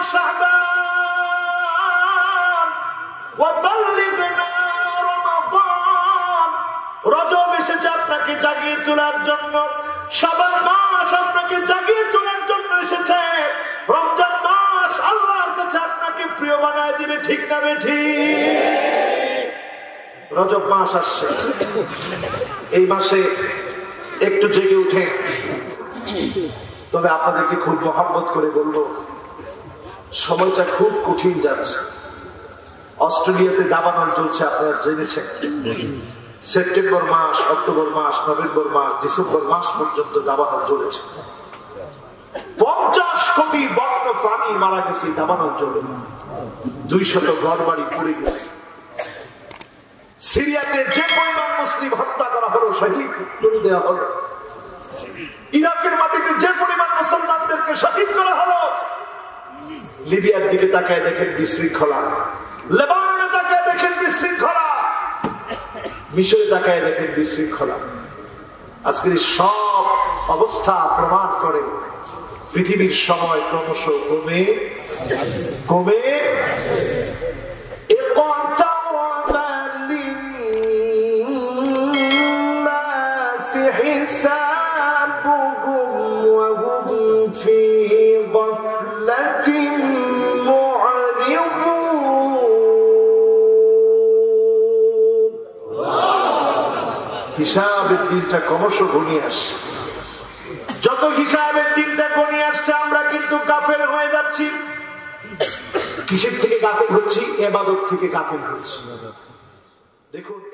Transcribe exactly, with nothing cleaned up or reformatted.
শাবান ওয়া বাল্লিগনা রমাদান। রজব এসেছে আপনাকে জাগিয়ে তোলার জন্য, শাবান মাস আপনাকে জাগিয়ে তোলার জন্য এসেছে, রমজান মাস আল্লাহর কাছে আপনাকে প্রিয় বানায় দিবে। ঠিক না বেঠিক? রজব মাস আসছে, এই মাসে একটু জেগে উঠে। তবে আপনাদেরকে খুব মহব্বত করে বলবো, সময়টা খুব কঠিন যাচ্ছে। অস্ট্রেলিয়াতে দাবানল চলছে, আপনারা জেনেছেন। সেপ্টেম্বর মাস, অক্টোবর মাস, নভেম্বর মাস, ডিসেম্বর মাস পর্যন্ত দাবানল চলেছে। পঞ্চাশ কোটি বন্য প্রাণী মারা গেছে দাবানল চলে, দুই শত ঘর বাড়ি পড়ে গেছে। সিরিয়াতে যে পরিমাণ মুসলিম হত্যা করা হলো, শহীদ করে দেওয়া হলো। ইরাকের মাটিতে যে পরিমাণ মুসলমানদেরকে শহীদ করা হলো। লিবিয়ার দিকে তাকায় দেখেন বিশৃঙ্খলা, লেবাননে তাকায় দেখেন বিশৃঙ্খলা, মিশরে তাকায় দেখেন বিশৃঙ্খলা। আজকের সব অবস্থা প্রমাণ করে পৃথিবীর সময় ক্রমশ কমে কমে হিসাবের দিনটা ক্রমশ ঘনিয়ে আসে। যত হিসাবের দিনটা ঘনিয়ে আসছে, আমরা কিন্তু গাফেল হয়ে যাচ্ছি। কিসের থেকে গাফেল হচ্ছি? ইবাদত থেকে গাফেল হচ্ছি। দেখুন